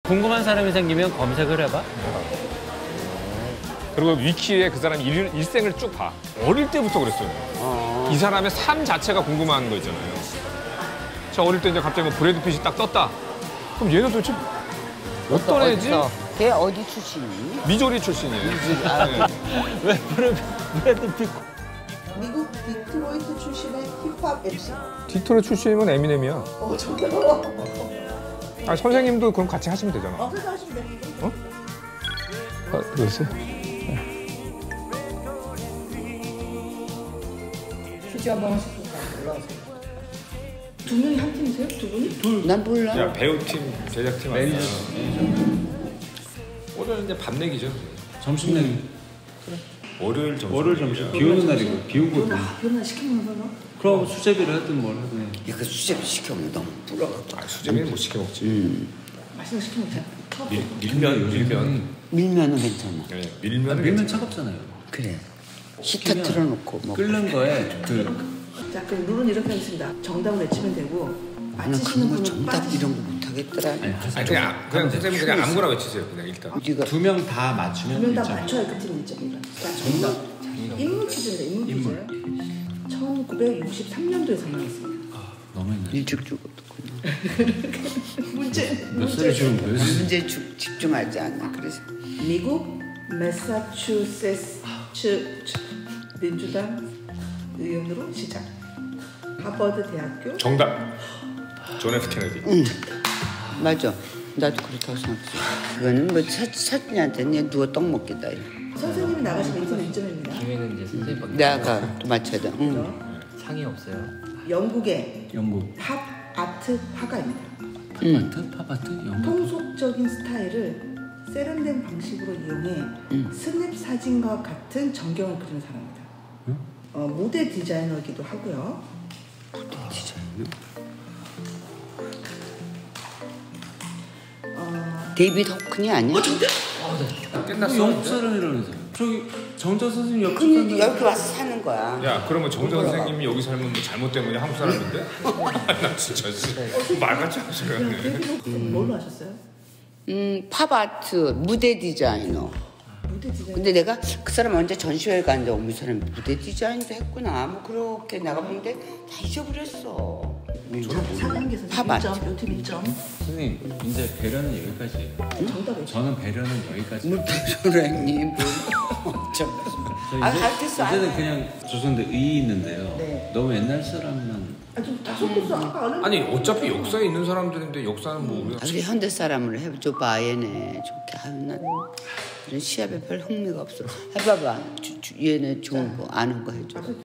궁금한 사람이 생기면 검색을 해봐. 그리고 위키에 그 사람 일생을 쭉 봐. 어릴 때부터 그랬어요. 이 사람의 삶 자체가 궁금한 거 있잖아요. 저 어릴 때 이제 갑자기 뭐 브래드 핏이 딱 떴다. 그럼 얘는 도대체 어떤 애지? 걔 어디 출신이니? 미조리 출신이에요. 네. 왜 브래드 핏? 미국 디트로이트 출신의 힙합 MC. 디트로이트 출신이면 에미넴이야. 정말. 아 선생님도 그럼 같이 하시면 되잖아. 그래서 하시면 돼요. 어? 아, 들었어요? 퀴즈 한번 하시고 올라가세요. 두 명이 한 팀이세요? 두 분이? 난 몰라. 야 배우팀, 제작팀 아니야. 오늘 이제 밤 내기죠. 점심 내기. 월요일 점심. 월요일 점심. 비 오는 날이고 비 오고. 비 오는 날 시키면 되나? 그럼 수제비를 하든 뭘 하든. 야, 그 수제비 시켜면 너무 불어갖고. 아 수제비는 못 시켜 먹지. 맛있는 거 시켜 먹자. 밀면. 밀면은 괜찮아. 네, 밀면은 밀면 차갑잖아요. 그래. 히터 틀어놓고 먹어. 끓는 거에 자, 그럼 룰은 이렇게 하겠습니다. 정답을 외치면 되고 나는 맞히시는 그런 거 분은 정답 빠지시면 이런 거 못하겠더라. 아니 그냥 선생님 그냥 아무거나 외치세요 그냥 일단. 네가 두 명 다 맞추면 두명 다 일점. 맞춰야 그 팀이 1점입니다. 자, 정답. 인물 퀴즈입니다. 인물 퀴즈. 1963년도에 상영했습니다. 너무 옛날. 일찍 죽었구나. 몇 살에 지금 몇 살? 문제 집중하지 않아. 그래서 미국 매사추세츠 민주당 의원으로 시작. 하버드 대학교. 정답. 존 F 케네디. 맞아. 나도 그렇다고 생각했어. 그거는 뭐 사진한테 그냥 누워 떡 먹겠다. 선생님이 나가시면 1점입니다. 기회는 이제 선생님밖에 내가 또 맞춰야 돼. 상이 없어요. 영국의 영국. 팝 아트 화가입니다. 팝아트? 영국. 통속적인 스타일을 세련된 방식으로 이용해 스냅 사진과 같은 전경을 그리는 사람입니다. 모델 디자이너이기도 하고요. 데이비드 호크니 아니야? 끝났어. 영국 사람이라면서. 저기 정자 선생님 옆집 그냥 산다고. 여기 와서 사는 거야. 야 그러면 정전 선생님이 여기 살면 뭐 잘못된 거냐 한국 사람인데? 나 진짜 말같지 않은 소리 하네. 데이비드 호크 뭘로 하셨어요? 팝아트 무대 디자이너. 모델 디자이너. 근데 내가 그 사람 언제 전시회를 갔는데 이 사람 무대 디자인도 했구나. 뭐 그렇게 내가 보는데 다 잊어버렸어. 상향계에서 팝아트. 1점, 요팀 1점. 선생님 이제 배려는 여기까지예요. 정답이죠. 저는 배려는 여기까지. 뭘 배우라니 뭘. 저 아, 알겠어. 이제는 그냥 조선대 의 있는데요. 네. 너무 옛날 사람만. 좀다 섞었어. 아까 안 아니 어차피 역사에 있는 사람들인데 역사는 뭐 우리가 우리 현대 사람을 해줘봐 얘네 좋게. 아유 난 이런 시합에 별 흥미가 없어. 해봐봐. 얘네 좋은 거 아는 거 해줘.